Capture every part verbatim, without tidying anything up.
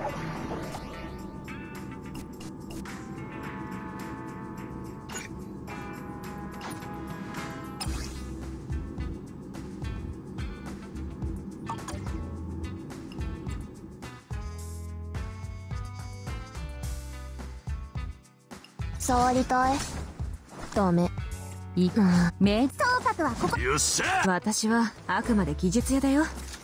触りたい。ダメ。いくめ捜索はここ。よっしゃ。私はあくまで技術屋だよ。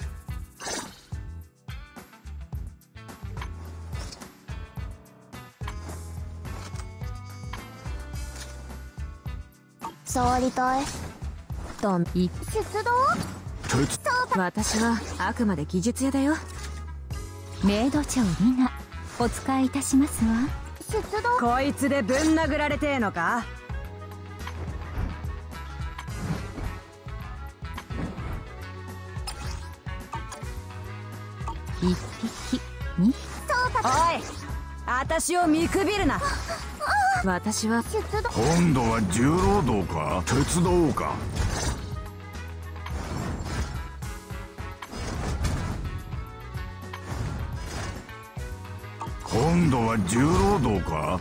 触りたい。ダメ。出動。私はあくまで技術屋だよ。メイド長リナ、お使いいたしますわ。 こいつでぶん殴られてえのか。 一匹二。おい、 私を見くびるな。 私は今度は重労働か鉄道か。今度は重労働か。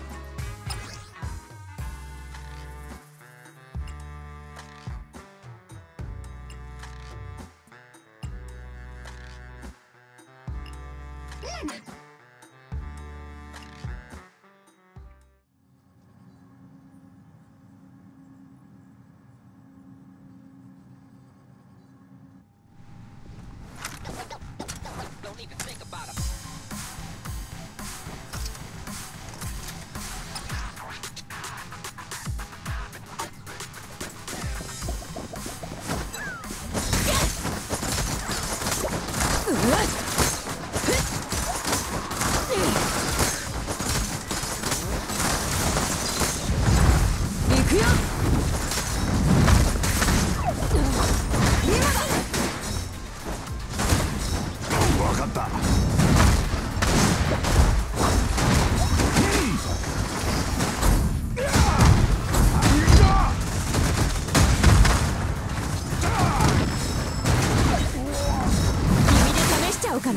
かな。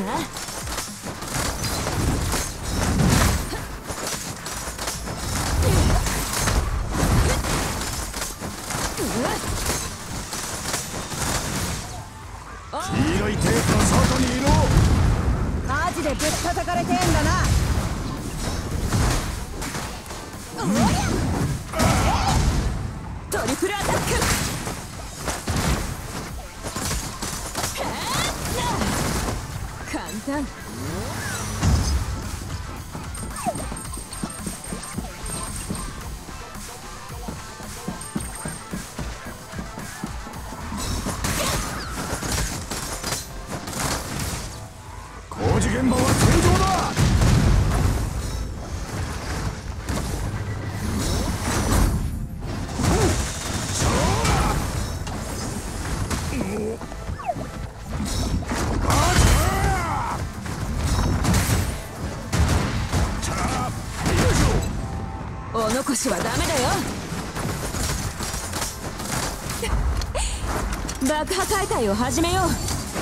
黄色いテープの外にいろ。 マジでぶったたかれてんだな。 トリプルアタック。簡単。 工事現場は戦場だ。 お残しはダメだよ。爆破解体を始めよう。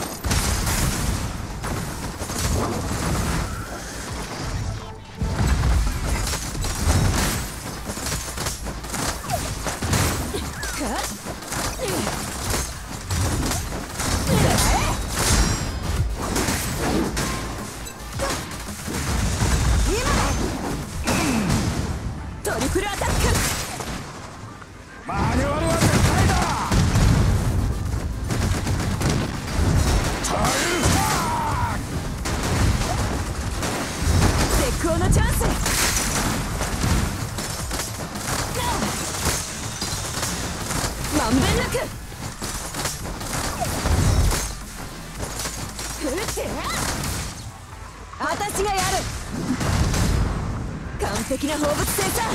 トリプルアタック。 マニュアルは絶対だ。タイルファー絶好のチャンス。まんべんなく。私がやる。完璧な放物線さ。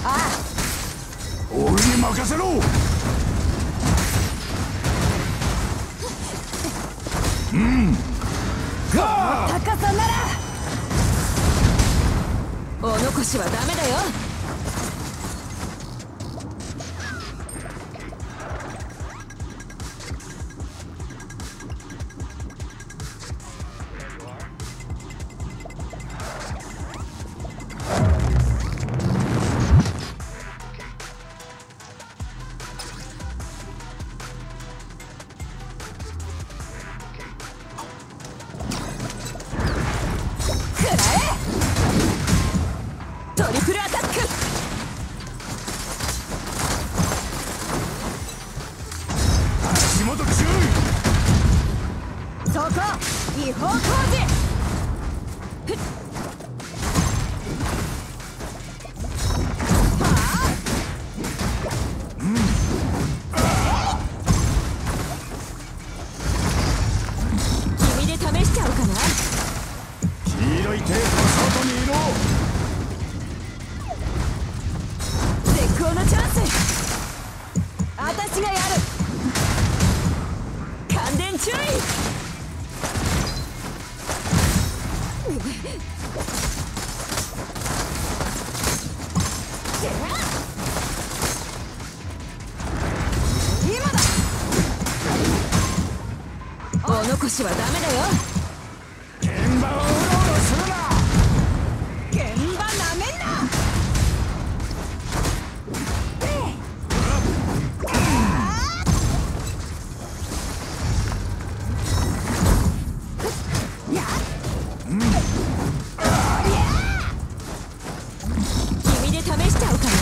俺に任せろ。うんが高さならお残しはダメだよ。トリプルアタック。 足元注意。 そこ違法工事。 君で試しちゃおうかな。 黄色いテープの外にいろ。 絶好のチャンス。私がやる。感電注意。 今だ。 お残しはダメだよ。 現場をうろうろするな。 現場なめんな。 君で試しちゃおうかな。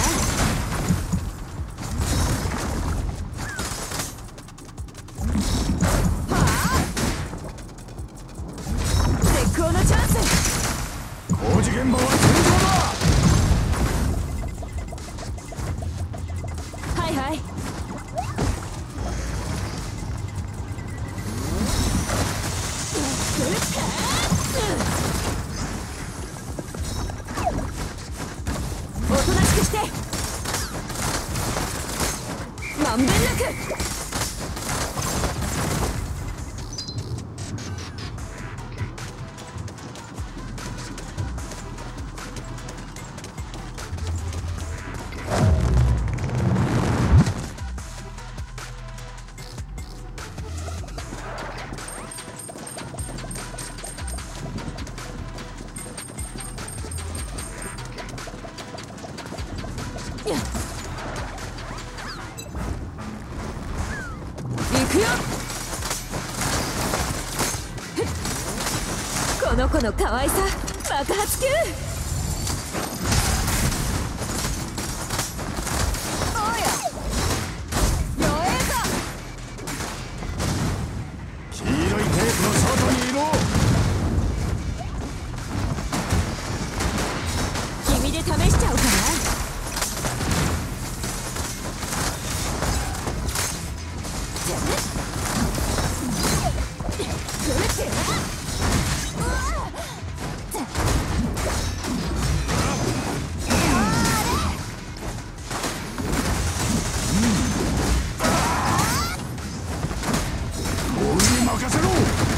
絶好のチャンス。 工事現場は天井だ。 はいはい。おとなしくして。まんべんなく。行くよ。この子の可愛さ爆発級。 おや弱えぞ。 黄色いテープの外にいろ。 君で試しちゃおうかな。 俺に任せろ。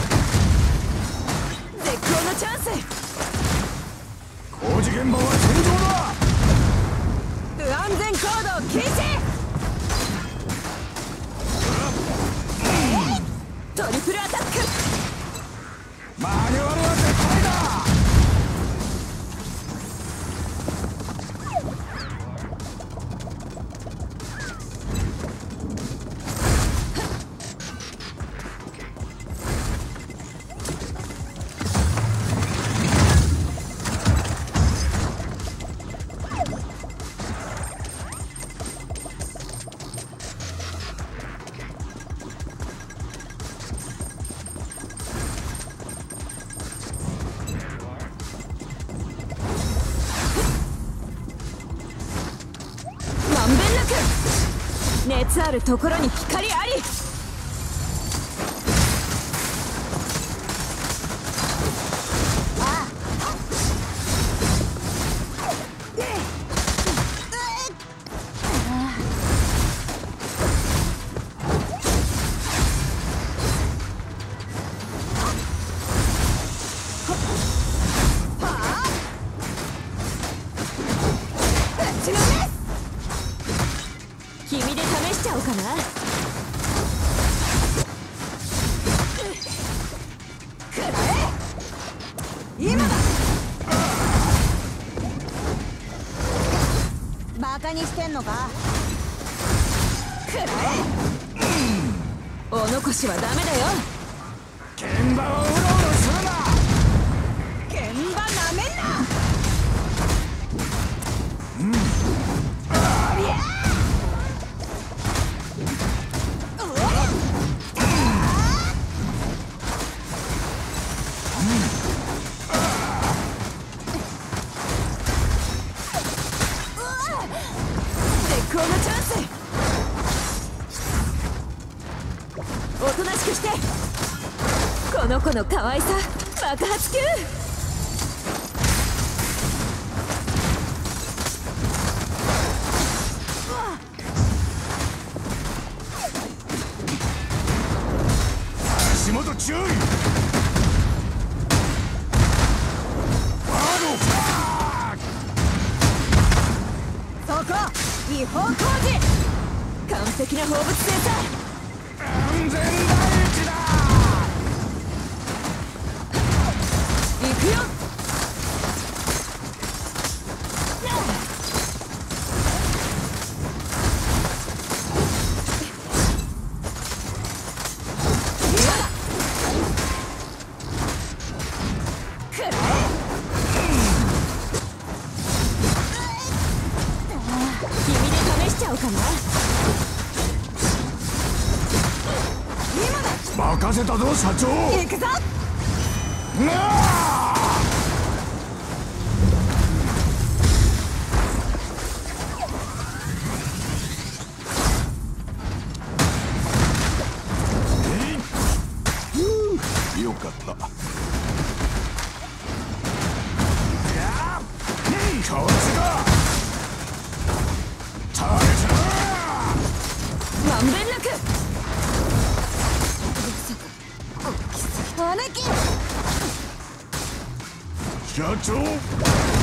絶好のチャンス。 工事現場は天井だ。 不安全行動禁止。 トリプルアタック。 マニュアルは絶対だ。 まんべんなく。熱あるところに光あり。 君で試しちゃおうかな。 今だ。バカにしてんのか。 お残しはダメだよ。 現場をうろうろするな。 現場なめんな。 うんありゃ絶好のチャンス。おとなしくして。この子の可愛さ爆発級。 足元注意。 そこ違法工事。 完璧な放物線さ。 安全第一だ。 行くよ。君で試しちゃおうかな。 任せたぞ社長。 行くぞ。 うわーよかった。こっちだ。耐えまんべんなく。 姉貴。 社長